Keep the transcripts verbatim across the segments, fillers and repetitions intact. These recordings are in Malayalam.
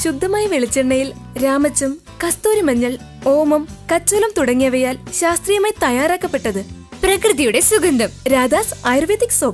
ശുദ്ധമായ വെളിച്ചെണ്ണയിൽ രാമച്ചം, കസ്തൂരി മഞ്ഞൾ, ഓമം, കച്ചോലം തുടങ്ങിയവയാൽ ശാസ്ത്രീയമായി തയ്യാറാക്കപ്പെട്ടത്. പ്രകൃതിയുടെ സുഗന്ധം. Radhas ayurvedic soap.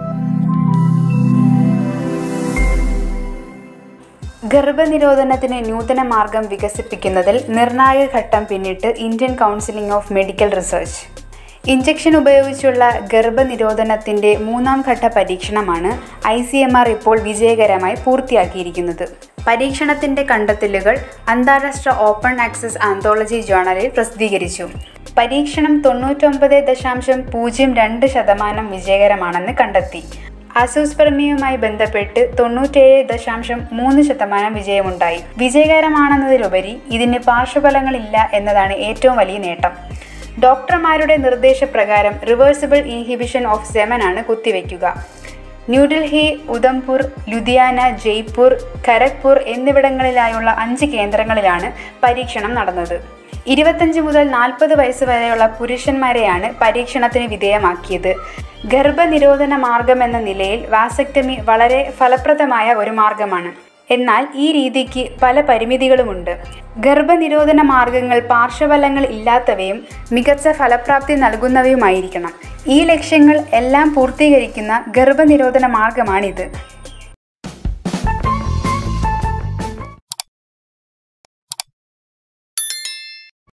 ഗർഭനിരോധനത്തിന് നൂതന മാർഗം വികസിപ്പിക്കുന്നതിൽ നിർണായക ഘട്ടം പിന്നിട്ട് Indian counselling of medical research. Injection ഉപയോഗിച്ചുള്ള ഗർഭനിരോധനത്തിൻ്റെ മൂന്നാം ഘട്ട പരീക്ഷണമാണ് ഐ സി എം ആർ ഇപ്പോൾ വിജയകരമായി പൂർത്തിയാക്കിയിരിക്കുന്നത്. പരീക്ഷണത്തിൻ്റെ കണ്ടെത്തലുകൾ അന്താരാഷ്ട്ര ഓപ്പൺ ആക്സസ് ആന്തോളജി ജേണലിൽ പ്രസിദ്ധീകരിച്ചു. പരീക്ഷണം തൊണ്ണൂറ്റൊമ്പത് ദശാംശം പൂജ്യം രണ്ട് ശതമാനം വിജയകരമാണെന്ന് കണ്ടെത്തി. അസോസ്പെർമിയുമായി ബന്ധപ്പെട്ട് തൊണ്ണൂറ്റേഴ് ദശാംശം മൂന്ന് ശതമാനം വിജയമുണ്ടായി. വിജയകരമാണെന്നതിലുപരി ഇതിന് പാർശ്വഫലങ്ങളില്ല എന്നതാണ് ഏറ്റവും വലിയ നേട്ടം. ഡോക്ടർമാരുടെ നിർദ്ദേശപ്രകാരം റിവേഴ്സിബിൾ ഇൻഹിബിഷൻ ഓഫ് സെമനാണ് കുത്തിവയ്ക്കുക. ന്യൂഡൽഹി, ഉധംപൂർ, ലുധിയാന, ജയ്പൂർ, ഖരഗ്പൂർ എന്നിവിടങ്ങളിലായുള്ള അഞ്ച് കേന്ദ്രങ്ങളിലാണ് പരീക്ഷണം നടന്നത്. ഇരുപത്തഞ്ച് മുതൽ നാൽപ്പത് വയസ്സ് വരെയുള്ള പുരുഷന്മാരെയാണ് പരീക്ഷണത്തിന് വിധേയമാക്കിയത്. ഗർഭനിരോധന മാർഗമെന്ന നിലയിൽ വാസക്ടമി വളരെ ഫലപ്രദമായ ഒരു മാർഗമാണ്. എന്നാൽ ഈ രീതിക്ക് പല പരിമിതികളുമുണ്ട്. ഗർഭനിരോധന മാർഗങ്ങൾ പാർശ്വഫലങ്ങൾ ഇല്ലാത്തവയും മികച്ച ഫലപ്രാപ്തി നൽകുന്നവയുമായിരിക്കണം. ഈ ലക്ഷ്യങ്ങൾ എല്ലാം പൂർത്തീകരിക്കുന്ന ഗർഭനിരോധന മാർഗമാണിത്.